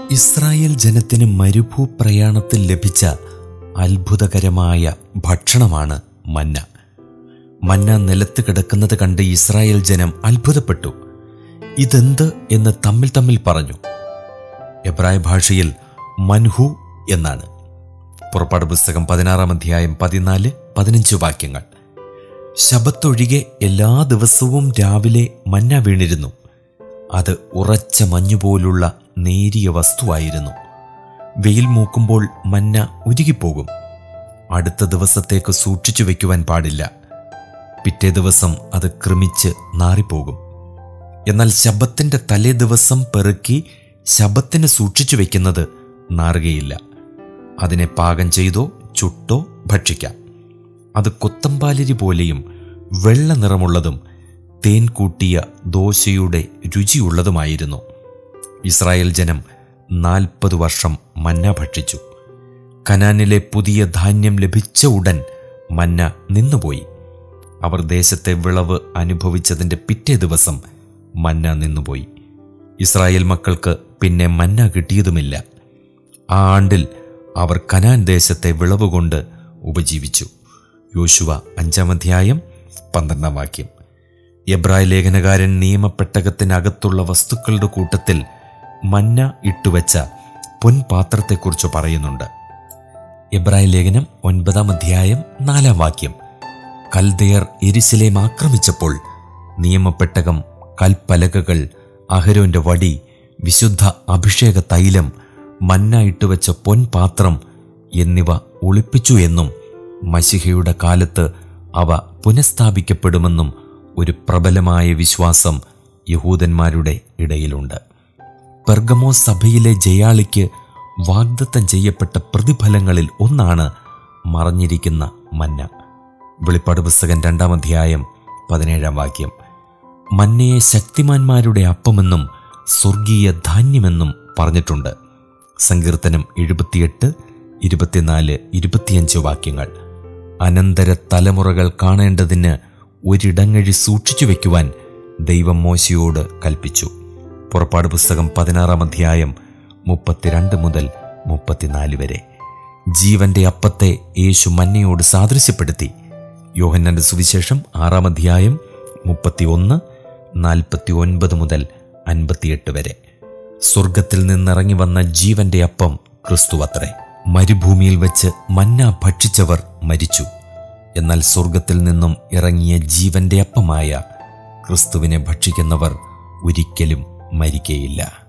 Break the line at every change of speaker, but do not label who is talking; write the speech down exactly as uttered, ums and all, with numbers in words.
Israel ജനത്തിന് മരുഭൂപ്രയാണത്തിൽ ലഭിച്ച അത്ഭുതകരമായ ഭക്ഷണമാണ് മന്ന. മന്ന നിലത്ത് കിടക്കുന്നത് കണ്ട് ഇസ്രായേൽ ജനം അത്ഭുതപ്പെട്ടു. ഇതെന്ത് എന്ന് തമ്മിൽ തമ്മിൽ പറഞ്ഞു. എബ്രായ ഭാഷയിൽ മൻഹു എന്നാണ്. പുറപ്പാട് പുസ്തകം പതിനാറാം അധ്യായം പതിനാല് പതിനഞ്ച് വാക്യങ്ങൾ. ശബത്തൊഴികെ എല്ലാ ദിവസവും രാവിലെ മന്ന വീണിരുന്നു. അത് ഉറച്ച മഞ്ഞുപോലുള്ള നേരിയ വസ്തുവായിരുന്നു. വെയിൽ മൂക്കുമ്പോൾ മന്ന ഉരുകിപ്പോകും. അടുത്ത ദിവസത്തേക്ക് സൂക്ഷിച്ചു വയ്ക്കുവാൻ പാടില്ല. പിറ്റേ ദിവസം അത് കൃമിച്ച് നാറിപ്പോകും. എന്നാൽ ശബ്ബത്തിന്റെ തലേ ദിവസം പെറുക്കി ശബ്ബത്തിന് സൂക്ഷിച്ചു വയ്ക്കുന്നത് നാറുകയില്ല. അതിനെ പാകം ചെയ്തോ ചുട്ടോ ഭക്ഷിക്കാം. അത് കൊത്തമ്പാലരി പോലെയും വെള്ള നിറമുള്ളതും തേൻ കൂട്ടിയ ദോശയുടെ രുചിയുള്ളതുമായിരുന്നു. ഇസ്രായേൽ ജനം നാൽപ്പത് വർഷം മന്ന ഭക്ഷിച്ചു. കനാനിലെ പുതിയ ധാന്യം ലഭിച്ച ഉടൻ മന്ന നിന്നുപോയി. അവർ ദേശത്തെ വിളവ് അനുഭവിച്ചതിൻ്റെ പിറ്റേ ദിവസം മന്ന നിന്നുപോയി. ഇസ്രായേൽ മക്കൾക്ക് പിന്നെ മന്ന കിട്ടിയതുമില്ല. ആ ആണ്ടിൽ അവർ കനാൻ ദേശത്തെ വിളവ് കൊണ്ട് ഉപജീവിച്ചു. യോശുവ അഞ്ചാം അധ്യായം പന്ത്രണ്ടാം വാക്യം. എബ്രായ ലേഖനകാരൻ നിയമപ്പെട്ടകത്തിനകത്തുള്ള വസ്തുക്കളുടെ കൂട്ടത്തിൽ മന്ന ഇട്ടുവെച്ച പൊൻപാത്രത്തെക്കുറിച്ച് പറയുന്നുണ്ട്. എബ്രായ ലേഖനം ഒൻപതാം അധ്യായം നാലാം വാക്യം. കൽദയർ യെരുശലേം ആക്രമിച്ചപ്പോൾ നിയമപ്പെട്ടകം, കൽപ്പലകകൾ, അഹരോന്റെ വടി, വിശുദ്ധ അഭിഷേക തൈലം, മന്ന ഇട്ടുവെച്ച പൊൻപാത്രം എന്നിവ ഒളിപ്പിച്ചു എന്നും മശിഹയുടെ കാലത്ത് അവ പുനഃസ്ഥാപിക്കപ്പെടുമെന്നും ഒരു പ്രബലമായ വിശ്വാസം യഹൂദന്മാരുടെ ഇടയിലുണ്ട്. പെർഗമോസ് സഭയിലെ ജയാളിക്ക് വാഗ്ദത്തം ചെയ്യപ്പെട്ട പ്രതിഫലങ്ങളിൽ ഒന്നാണ് മറഞ്ഞിരിക്കുന്ന മന്ന. വെളിപ്പാട് പുസ്തകം രണ്ടാം അധ്യായം പതിനേഴാം വാക്യം. മന്നയെ ശക്തിമാന്മാരുടെ അപ്പമെന്നും സ്വർഗീയ ധാന്യമെന്നും പറഞ്ഞിട്ടുണ്ട്. സങ്കീർത്തനം എഴുപത്തിയെട്ട് ഇരുപത്തിനാല് ഇരുപത്തിയഞ്ച് വാക്യങ്ങൾ. അനന്തര തലമുറകൾ കാണേണ്ടതിന് ഒരിടങ്ങഴി സൂക്ഷിച്ചു വയ്ക്കുവാൻ ദൈവം മോശയോട് കൽപ്പിച്ചു. പുറപ്പാട് പുസ്തകം പതിനാറാം അധ്യായം മുപ്പത്തിരണ്ട് മുതൽ മുപ്പത്തിനാല് വരെ. ജീവന്റെ അപ്പത്തെ യേശു മന്നയോട് സാദൃശ്യപ്പെടുത്തി. യോഹന്നാന്റെ സുവിശേഷം ആറാം അധ്യായം മുപ്പത്തി ഒന്ന് നാൽപ്പത്തി ഒൻപത് മുതൽ അൻപത്തിയെട്ട് വരെ. സ്വർഗത്തിൽ നിന്നിറങ്ങി വന്ന ജീവന്റെ അപ്പം ക്രിസ്തുവത്രേ. മരുഭൂമിയിൽ വെച്ച് മന്ന ഭക്ഷിച്ചവർ മരിച്ചു. എന്നാൽ സ്വർഗത്തിൽ നിന്നും ഇറങ്ങിയ ജീവന്റെ അപ്പമായ ക്രിസ്തുവിനെ ഭക്ഷിക്കുന്നവർ ഒരിക്കലും മരിക്കയില്ല.